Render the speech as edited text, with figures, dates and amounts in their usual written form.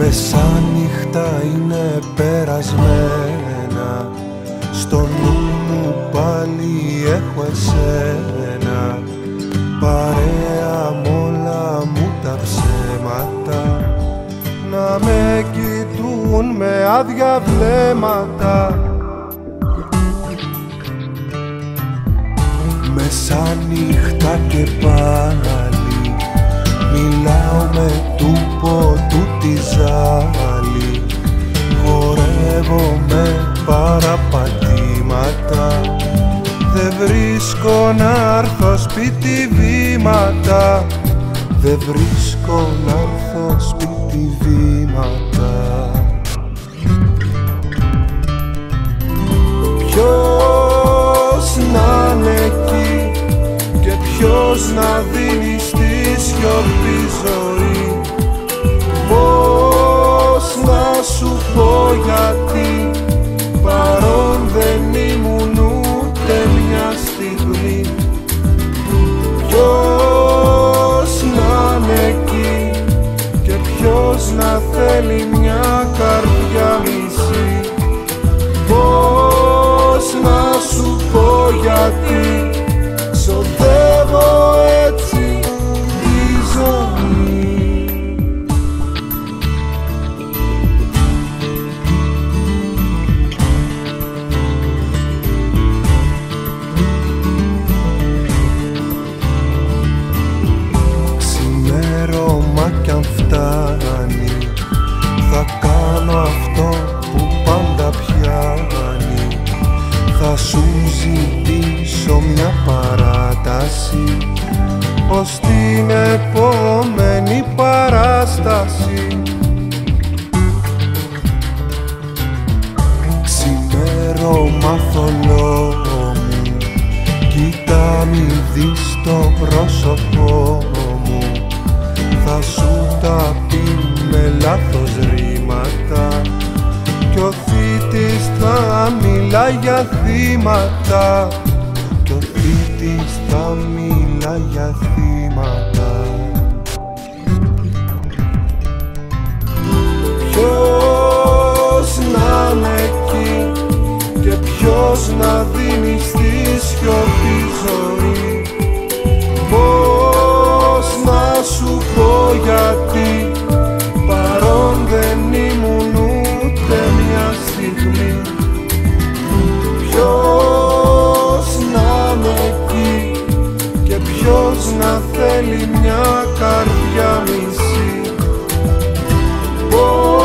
Μεσάνυχτα είναι περασμένα, στο νου μου πάλι έχω εσένα, παρέα μ' όλα μου τα ψέματα, να με κοιτούν με άδεια βλέμματα. Μεσάνυχτα και πάλι μιλάω με του ποτού τη ζάλη, χορεύω με παραπατήματα, δεν βρίσκω να έρθω σπίτι βήματα, δεν βρίσκω να έρθω σπίτι βήματα. Ποιος να είναι εκεί και ποιος να δίνει στη σιωπή ζωή, πώς να σου πω γιατί παρόν δεν ήμουν ούτε μια στιγμή. Ποιος να είναι εκεί και ποιος να θέλει μια καρδιά μισή, πώς να σου πω γιατί ξοδεύω έτσι τη ζωή. Ξημέρωμα κι αν φτάνει, θα κάνω αυτό που πάντα πιάνει, θα σου ζητήσω μια παράταση ως την επόμενη παράσταση. Ξημέρωμα θολό μου, κοίτα μη δεις το πρόσωπό μου, θα σου τα πει με λάθος ρήματα κι ο θήτης θα μιλά για θύματα, κι ο θήτης θα μιλά για θύματα. Ποιος να είναι εκεί και ποιος να δίνει στη σιωπή ζωή, πώς να σου πω γιατί παρόν δεν ήμουν ούτε μια στιγμή. Ποιος να είναι εκεί και ποιος να θέλει μια καρδιά μισή,